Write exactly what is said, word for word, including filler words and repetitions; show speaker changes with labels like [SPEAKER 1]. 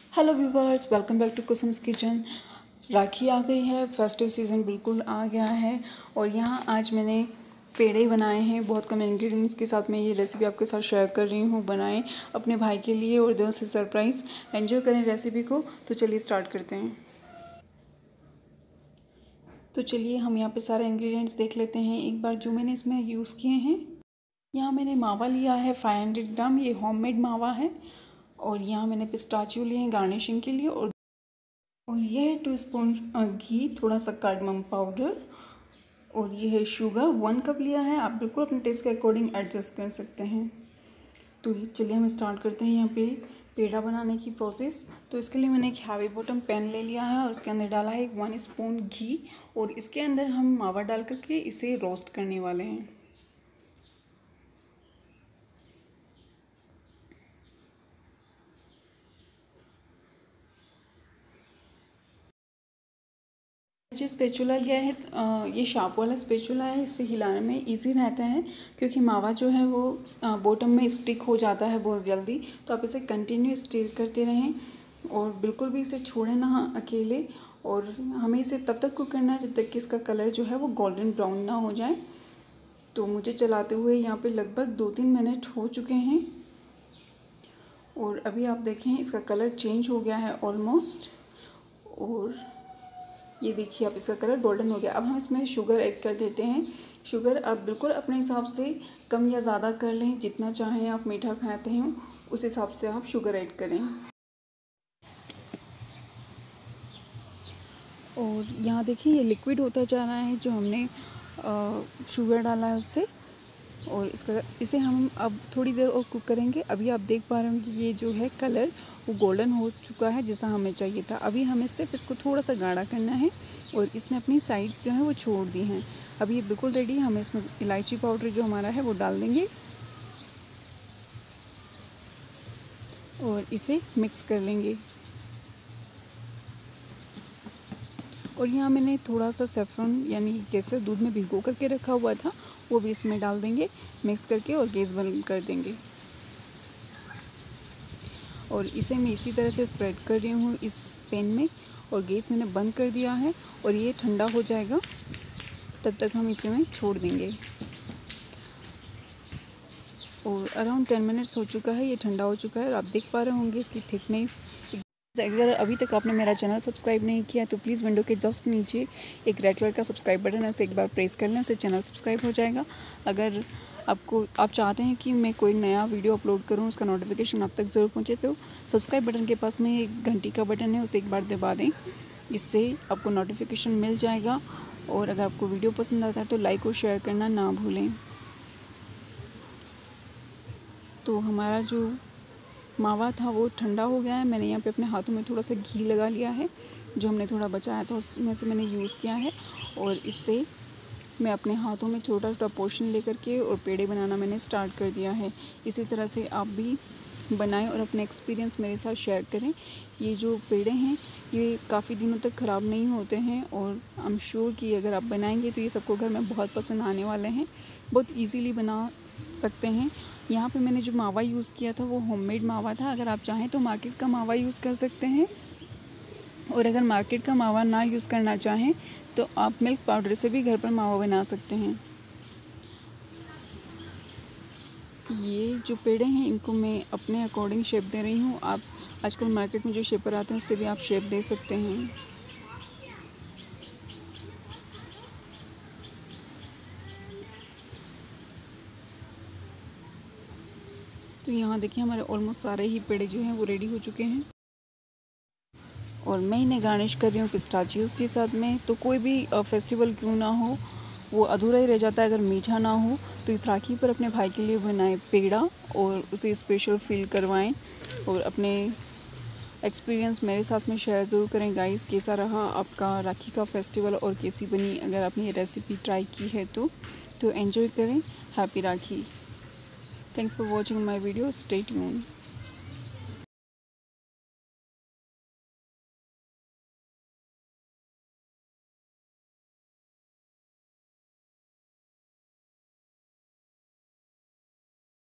[SPEAKER 1] Hello viewers, welcome back to Kusum's kitchen. Rakhi आ गई है, फेस्टिव सीज़न बिल्कुल आ गया है और यहाँ आज मैंने पेड़े बनाए हैं। बहुत कम इंग्रेडिएंट्स के साथ मैं ये रेसिपी आपके साथ शेयर कर रही हूँ। बनाएं अपने भाई के लिए और दें उसे सरप्राइज़। एंजॉय करें रेसिपी को। तो चलिए स्टार्ट करते हैं। तो चलिए हम यहाँ पे सारे इंग्रेडिएंट्स देख लेते हैं एक बार जो मैंने इसमें यूज़ किए हैं। यहाँ मैंने मावा लिया है फाइव हंड्रेड ग्राम, ये होममेड मावा है। और यहाँ मैंने पिस्ताचियो लिए हैं गार्निशिंग के लिए। और और ये है टू स्पून घी, थोड़ा सा कार्डमम पाउडर। और ये है शुगर, वन कप लिया है। आप बिल्कुल अपने टेस्ट के अकॉर्डिंग एडजस्ट कर सकते हैं। तो चलिए हम स्टार्ट करते हैं यहाँ पे पेड़ा बनाने की प्रोसेस। तो इसके लिए मैंने एक हैवी बॉटम पैन ले लिया है और उसके अंदर डाला है वन स्पून घी। और इसके अंदर हम मावा डाल करके इसे रोस्ट करने वाले हैं। जो स्पेचुला लिया है, ये शार्प वाला स्पेचुला है। इससे हिलाने में इजी रहता है क्योंकि मावा जो है वो बॉटम में स्टिक हो जाता है बहुत जल्दी। तो आप इसे कंटिन्यू स्टिर करते रहें और बिल्कुल भी इसे छोड़ें ना अकेले। और हमें इसे तब तक कुक करना है जब तक कि इसका कलर जो है वो गोल्डन ब्राउन ना हो जाए। तो मुझे चलाते हुए यहाँ पे लगभग दो तीन मिनट हो चुके हैं और अभी आप देखें इसका कलर चेंज हो गया है ऑलमोस्ट। और ये देखिए आप इसका कलर गोल्डन हो गया। अब हम इसमें शुगर ऐड कर देते हैं। शुगर आप बिल्कुल अपने हिसाब से कम या ज़्यादा कर लें, जितना चाहें आप मीठा खाते हैं उस हिसाब से आप शुगर ऐड करें। और यहाँ देखिए ये लिक्विड होता जा रहा है जो हमने शुगर डाला है उससे। और इसका इसे हम अब थोड़ी देर और कुक करेंगे। अभी आप देख पा रहे होंगे ये जो है कलर वो गोल्डन हो चुका है जैसा हमें चाहिए था। अभी हमें सिर्फ इसको थोड़ा सा गाढ़ा करना है और इसने अपनी साइड्स जो हैं वो छोड़ दी हैं। अभी ये बिल्कुल रेडी। हम इसमें इलायची पाउडर जो हमारा है वो डाल देंगे और इसे मिक्स कर लेंगे। और यहाँ मैंने थोड़ा सा सेफ्रॉन यानी केसर दूध में भिगो करके रखा हुआ था, वो भी इसमें डाल देंगे मिक्स करके और गैस बंद कर देंगे। और इसे मैं इसी तरह से स्प्रेड कर रही हूँ इस पैन में और गैस मैंने बंद कर दिया है। और ये ठंडा हो जाएगा तब तक हम इसे में छोड़ देंगे। और अराउंड टेन मिनट्स हो चुका है, ये ठंडा हो चुका है और आप देख पा रहे होंगे इसकी थिकनेस। अगर अभी तक आपने मेरा चैनल सब्सक्राइब नहीं किया तो प्लीज़ विंडो के जस्ट नीचे एक रेड कलर का सब्सक्राइब बटन है, उसे एक बार प्रेस कर लें, उससे चैनल सब्सक्राइब हो जाएगा। अगर आपको आप चाहते हैं कि मैं कोई नया वीडियो अपलोड करूं, उसका नोटिफिकेशन आप तक ज़रूर पहुंचे, तो सब्सक्राइब बटन के पास में एक घंटी का बटन है, उसे एक बार दबा दें, इससे आपको नोटिफिकेशन मिल जाएगा। और अगर आपको वीडियो पसंद आता है तो लाइक और शेयर करना ना भूलें। तो हमारा जो मावा था वो ठंडा हो गया है। मैंने यहाँ पे अपने हाथों में थोड़ा सा घी लगा लिया है, जो हमने थोड़ा बचाया था उसमें से मैंने यूज़ किया है। और इससे मैं अपने हाथों में छोटा छोटा पोर्शन लेकर के और पेड़े बनाना मैंने स्टार्ट कर दिया है। इसी तरह से आप भी बनाएं और अपने एक्सपीरियंस मेरे साथ शेयर करें। ये जो पेड़े हैं ये काफ़ी दिनों तक ख़राब नहीं होते हैं और आई एम श्योर कि अगर आप बनाएंगे तो ये सबको घर में बहुत पसंद आने वाले हैं। बहुत इजीली बना सकते हैं। यहाँ पे मैंने जो मावा यूज़ किया था वो होममेड मावा था। अगर आप चाहें तो मार्केट का मावा यूज़ कर सकते हैं। और अगर मार्केट का मावा ना यूज़ करना चाहें तो आप मिल्क पाउडर से भी घर पर मावा बना सकते हैं। ये जो पेड़े हैं इनको मैं अपने अकॉर्डिंग शेप दे रही हूँ। आप आजकल मार्केट में जो शेपर आते हैं उससे भी आप शेप दे सकते हैं। तो यहाँ देखिए हमारे ऑलमोस्ट सारे ही पेड़े जो हैं वो रेडी हो चुके हैं। और मैं इन्हें गार्निश कर रही हूँ पिस्ताचियोज़ के साथ में। तो कोई भी फेस्टिवल क्यों ना हो वो अधूरा ही रह जाता है अगर मीठा ना हो। तो इस राखी पर अपने भाई के लिए बनाएं पेड़ा और उसे स्पेशल फील करवाएं। और अपने एक्सपीरियंस मेरे साथ में शेयर ज़रूर करें गाइस। कैसा रहा आपका राखी का फेस्टिवल और कैसी बनी अगर आपने ये रेसिपी ट्राई की है तो तो एंजॉय करें। Happy Rakhi. Thanks for watching my video. Stay tuned.